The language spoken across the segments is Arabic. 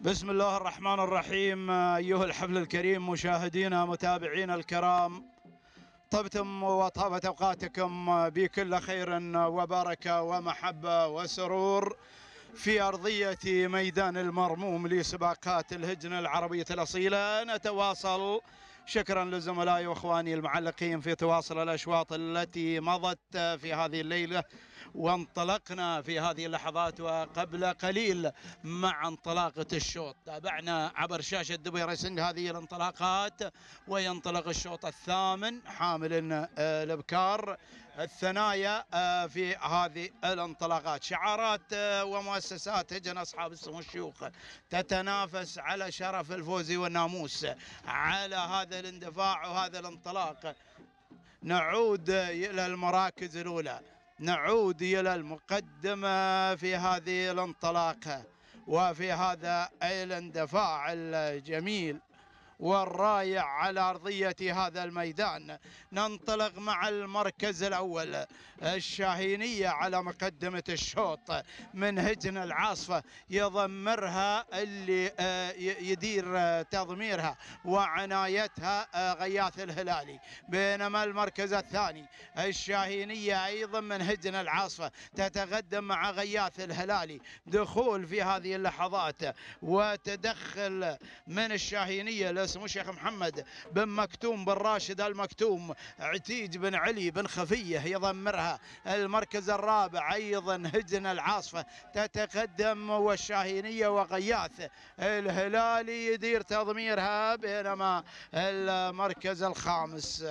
بسم الله الرحمن الرحيم. أيها الحفل الكريم، مشاهدينا متابعينا الكرام، طبتم وطابت أوقاتكم بكل خير وبركة ومحبة وسرور في أرضية ميدان المرموم لسباقات الهجنة العربية الأصيلة. نتواصل شكرا لزملائي واخواني المعلقين في تواصل الاشواط التي مضت في هذه الليله، وانطلقنا في هذه اللحظات وقبل قليل مع انطلاقه الشوط. تابعنا عبر شاشه دبي ريسنج هذه الانطلاقات، وينطلق الشوط الثامن حامل الابكار الثنايا في هذه الانطلاقات. شعارات ومؤسسات هجن اصحاب السمو الشيوخ تتنافس على شرف الفوز والناموس على هذا الاندفاع وهذا الانطلاق. نعود الى المراكز الاولى، نعود الى المقدمه في هذه الانطلاقه وفي هذا الاندفاع الجميل والرائع على أرضية هذا الميدان. ننطلق مع المركز الأول الشاهينية على مقدمة الشوط من هجن العاصفة، يضمرها اللي يدير تضميرها وعنايتها غياث الهلالي. بينما المركز الثاني الشاهينية أيضا من هجن العاصفة تتقدم مع غياث الهلالي. دخول في هذه اللحظات وتدخل من الشاهينية اسمه الشيخ محمد بن مكتوم بن راشد المكتوم، عتيج بن علي بن خفيه يضمرها. المركز الرابع ايضا هجن العاصفه تتقدم والشاهينيه وغياث الهلالي يدير تضميرها. بينما المركز الخامس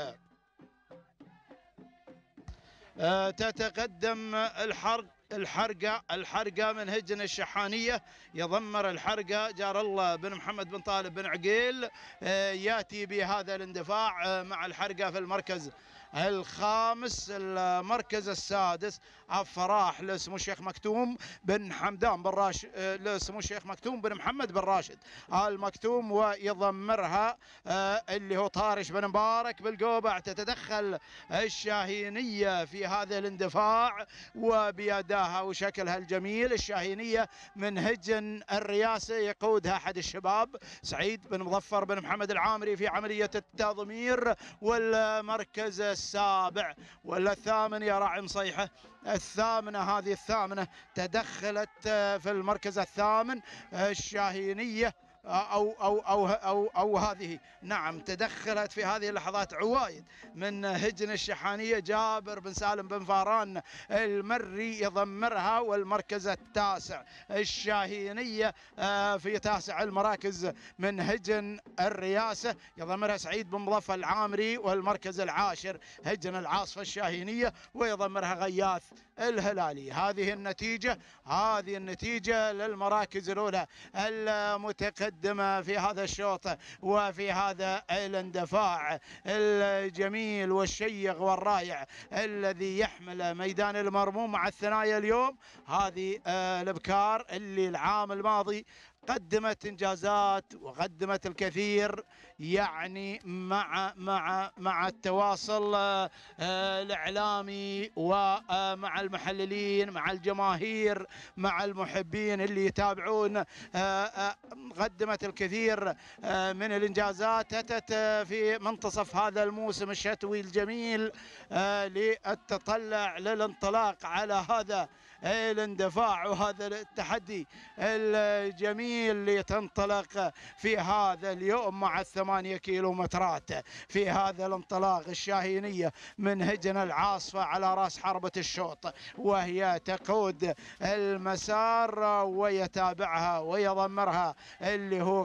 تتقدم الحرقة من هجن الشحانية، يضمر الحرقة جار الله بن محمد بن طالب بن عقيل، ياتي بهذا الاندفاع مع الحرقة في المركز الخامس. المركز السادس الفراح لسمو الشيخ مكتوم بن حمدان بن راشد، لسمو الشيخ مكتوم بن محمد بن راشد المكتوم، ويضمرها اللي هو طارش بن مبارك بالقوبع. تتدخل الشاهينية في هذا الاندفاع وبيداها وشكلها الجميل. الشاهينية من هجن الرياسة يقودها أحد الشباب سعيد بن مظفر بن محمد العامري في عملية التضمير. والمركز السابع ولا الثامن يا راعي مصيحة، الثامنة، هذه الثامنة تدخلت في المركز الثامن الشاهينية أو هذه، نعم، تدخلت في هذه اللحظات عوايد من هجن الشحانية جابر بن سالم بن فاران المري يضمرها. والمركز التاسع الشاهينية في تاسع المراكز من هجن الرياسة يضمرها سعيد بن مظفر العامري. والمركز العاشر هجن العاصفة الشاهينية ويضمرها غياث الهلالي. هذه النتيجة للمراكز الأولى المتقدمة في هذا الشوط وفي هذا الاندفاع الجميل والشيق والرائع الذي يحمل ميدان المرموم مع الثنايا اليوم. هذه الابكار اللي العام الماضي قدمت انجازات وقدمت الكثير، يعني مع التواصل الاعلامي ومع المحللين مع الجماهير مع المحبين اللي يتابعون. قدمت الكثير من الانجازات، اتت في منتصف هذا الموسم الشتوي الجميل للتطلع للانطلاق على هذا الاندفاع وهذا التحدي الجميل لتنطلق في هذا اليوم مع ال8 كيلومترات في هذا الانطلاق. الشاهينية من هجن العاصفة على رأس حربة الشوط، وهي تقود المسار ويتابعها ويضمرها اللي هو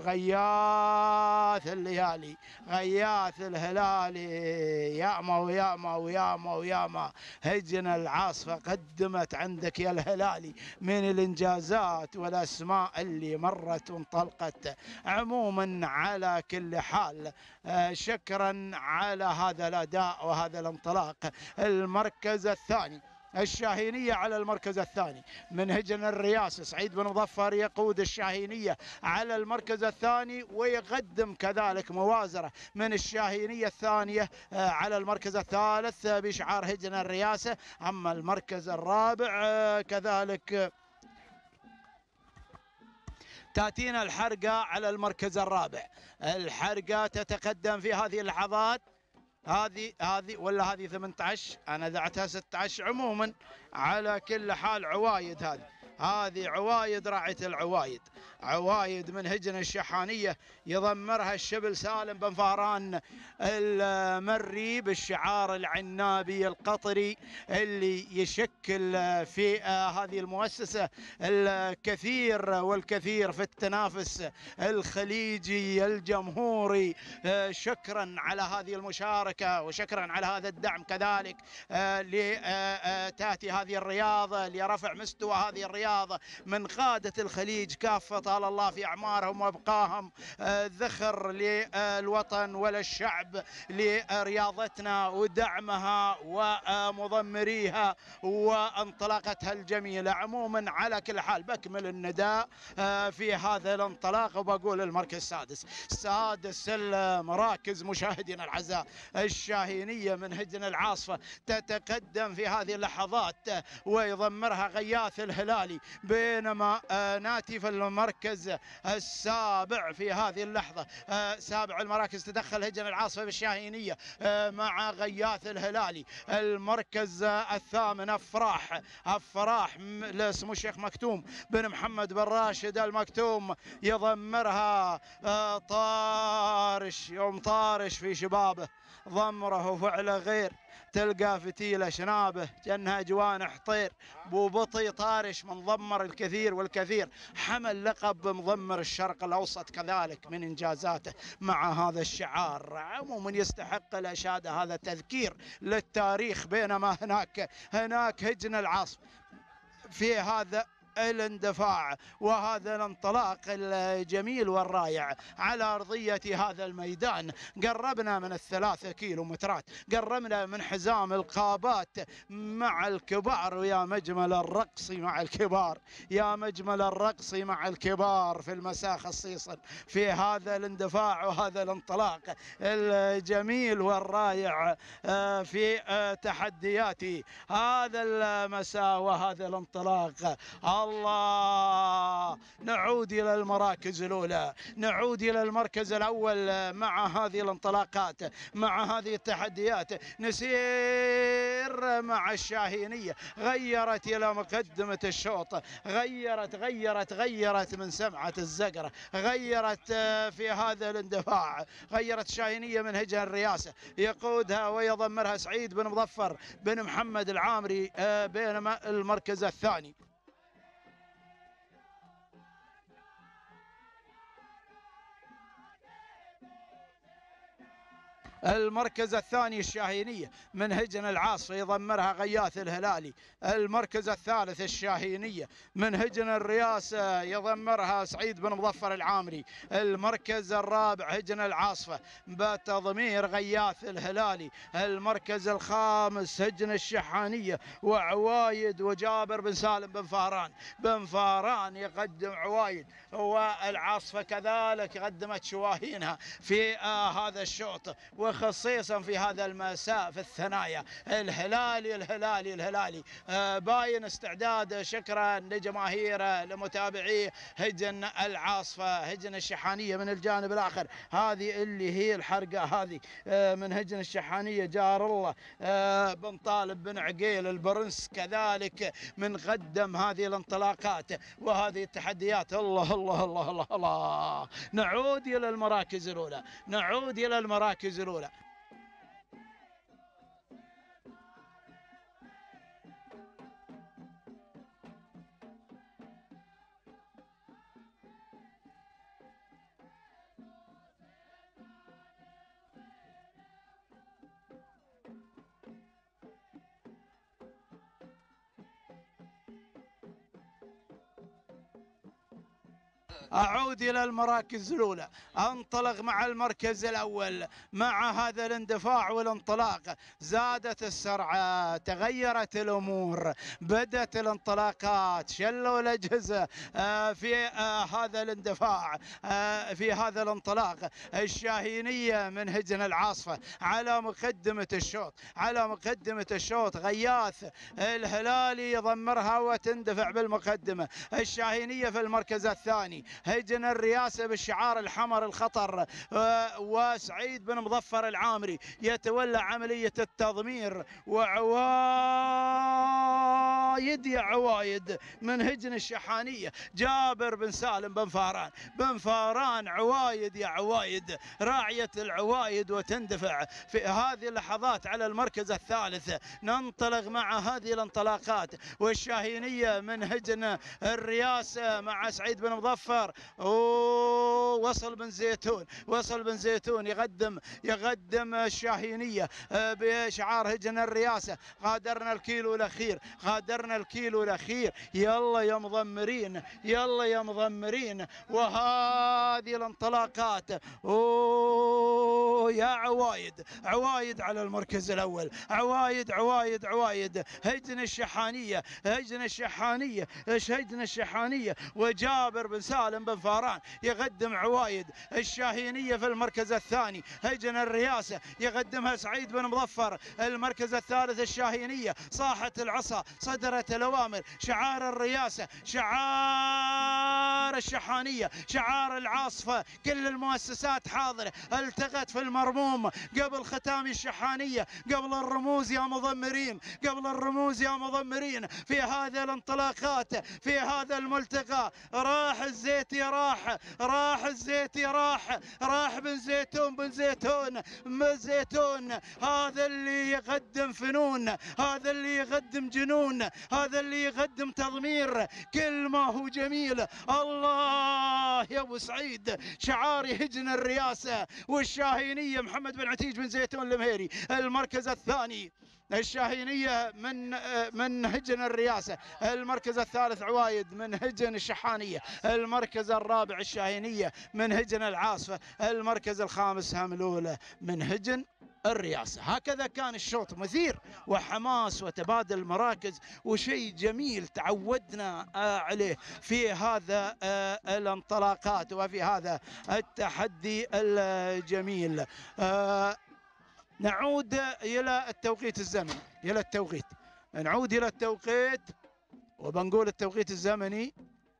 غياث الهلالي. غياث الهلالي ياما وياما وياما وياما. هجن العاصفة قدمت عندك يا الهلالي من الانجازات والاسماء اللي مرت وانطلقت. عموما على كل حال شكرا على هذا الاداء وهذا الانطلاق. المركز الثاني الشاهينية على المركز الثاني من هجن الرياسة سعيد بن مظفر يقود الشاهينية على المركز الثاني، ويقدم كذلك موازرة من الشاهينية الثانية على المركز الثالث بشعار هجن الرياسة. أما المركز الرابع كذلك تأتينا الحرقة على المركز الرابع. الحرقة تتقدم في هذه اللحظات. هذه ولا هذه 18، أنا ذعتها 16 عموما. على كل حال عوايد، هذه عوايد راعية العوايد، عوايد من هجن الشحانية يضمرها الشبل سالم بن فهران المري بالشعار العنابي القطري اللي يشكل في هذه المؤسسة الكثير والكثير في التنافس الخليجي الجمهوري. شكرا على هذه المشاركة وشكرا على هذا الدعم كذلك لتأتي هذه الرياضة لرفع مستوى هذه الرياضة من قادة الخليج كافة، طال الله في أعمارهم وأبقاهم، ذخر للوطن وللشعب لرياضتنا ودعمها ومضمريها وانطلاقتها الجميلة. عموما على كل حال بكمل النداء في هذا الانطلاق وبقول المركز سادس المراكز مشاهدينا الأعزاء الشاهينية من هجن العاصفة تتقدم في هذه اللحظات ويضمرها غياث الهلالي، بينما ناتي في المركز السابع في هذه اللحظة. سابع المراكز تدخل هجن العاصفة بالشاهينية مع غياث الهلالي. المركز الثامن أفراح لاسمه الشيخ مكتوم بن محمد بن راشد المكتوم، يضمرها طارش، يوم طارش في شبابه ضمره وفعله غير، تلقى فتيلة شنابه جنها جوانح طير، بوبطي طارش من ضمر الكثير والكثير، حمل لقب مضمر الشرق الأوسط كذلك من إنجازاته مع هذا الشعار. عموما يستحق الإشادة، هذا تذكير للتاريخ. بينما هناك هجن العاصفة في هذا الاندفاع وهذا الانطلاق الجميل والرائع على أرضية هذا الميدان. قربنا من ال3 كيلومترات، قربنا من حزام القابات مع الكبار، ويا مجمل الرقص مع الكبار، يا مجمل الرقص مع الكبار في المساء خصيصا في هذا الاندفاع وهذا الانطلاق الجميل والرائع في تحديات هذا المساء وهذا الانطلاق. الله، نعود إلى المراكز الأولى، نعود إلى المركز الأول مع هذه الانطلاقات، مع هذه التحديات. نسير مع الشاهينية، غيرت إلى مقدمة الشوط، غيرت من سمعة الزقرة، غيرت في هذا الاندفاع، غيرت الشاهينية من هجن الرئاسة، يقودها ويضمرها سعيد بن مظفر بن محمد العامري. بينما المركز الثاني الشاهينية من هجن العاصفة يضمرها غياث الهلالي. المركز الثالث الشاهينية من هجن الرياسة يضمرها سعيد بن مظفر العامري. المركز الرابع هجن العاصفة بتضمير غياث الهلالي. المركز الخامس هجن الشحانية وعوايد وجابر بن سالم بن فهران يقدم عوايد، والعاصفة كذلك قدمت شواهينها في هذا الشوط، وخصيصا في هذا المساء في الثنايا. الهلالي باين استعداد. شكرا لجماهيره لمتابعيه هجن العاصفة، هجن الشحانية من الجانب الآخر. هذه اللي هي الحرقة هذه من هجن الشحانية، جار الله بن طالب بن عقيل البرنس كذلك من قدم هذه الانطلاقات وهذه التحديات. الله الله الله الله الله، نعود إلى المراكز الأولى، نعود إلى المراكز الأولى. أعود إلى المراكز الأولى، أنطلق مع المركز الأول مع هذا الاندفاع والانطلاق. زادت السرعة، تغيرت الأمور، بدأت الانطلاقات، شلوا الأجهزة في هذا الاندفاع في هذا الانطلاق. الشاهينية من هجن العاصفة على مقدمة الشوط، غياث الهلالي يضمرها وتندفع بالمقدمة. الشاهينية في المركز الثاني، هجن الرياسة بالشعار الحمر الخطر، وسعيد بن مظفر العامري يتولى عملية التضمير. وعوايد يا عوايد من هجن الشحانية جابر بن سالم بن فاران عوايد يا عوايد راعية العوايد، وتندفع في هذه اللحظات على المركز الثالث. ننطلق مع هذه الانطلاقات، والشاهينية من هجن الرياسة مع سعيد بن مظفر. وصل بن زيتون يقدم الشاهينية بشعار هجن الرياسة. غادرنا الكيلو الأخير، يلا يا مضمرين. وهذه الانطلاقات يا عوايد على المركز الأول. عوايد هجن الشحانية وجابر بن سالم بن فاران يقدم عوايد. الشاهينية في المركز الثاني، هجن الرياسة يقدمها سعيد بن مظفر. المركز الثالث الشاهينية، صاحة العصا صدرت الأوامر. شعار الرياسة، شعار الشحانية، شعار العاصفة، كل المؤسسات حاضرة. التقت في المرموم قبل ختام الشحانية، قبل الرموز يا مضمرين في هذه الانطلاقات، في هذا الملتقى. راح الزيتي راح بن زيتون. هذا اللي يقدم فنون، هذا اللي يقدم جنون، هذا اللي يقدم تضمير. كل ما هو جميل. الله يا ابو سعيد، شعار هجن الرياسة والشاهينية محمد بن عتيج بن زيتون المهيري. المركز الثاني الشاهينية من هجن الرياسة. المركز الثالث عوايد من هجن الشحانية. المركز الرابع الشاهينية من هجن العاصفة. المركز الخامس هملولة من هجن الرياسة. هكذا كان الشوط مثير وحماس وتبادل مراكز وشيء جميل تعودنا عليه في هذا الانطلاقات وفي هذا التحدي الجميل. نعود إلى التوقيت الزمني، نعود إلى التوقيت، وبنقول التوقيت الزمني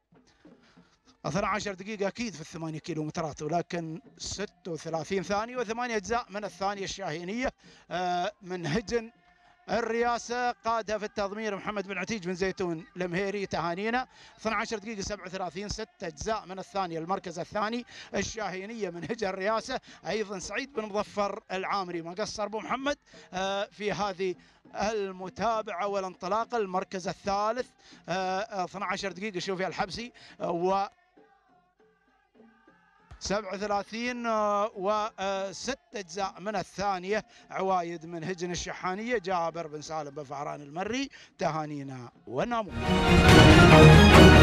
12 دقيقة أكيد في 8 كيلومترات، ولكن 36 ثانية و8 أجزاء من الثانية الشاهينية من هجن الرياسة. قادها في التضمير محمد بن عتيج بن زيتون المهيري، تهانينا. 12 دقيقة 37، 6 أجزاء من الثانية. المركز الثاني الشاهينية من هجن الرياسة، أيضا سعيد بن مظفر العامري ما قصر أبو محمد في هذه المتابعة والانطلاقة. المركز الثالث 12 دقيقة شوفي الحبسي و 37 و6 أجزاء من الثانية. عوايد من هجن الشحانية، جابر بن سالم بن فاران المري، تهانينا وناموس.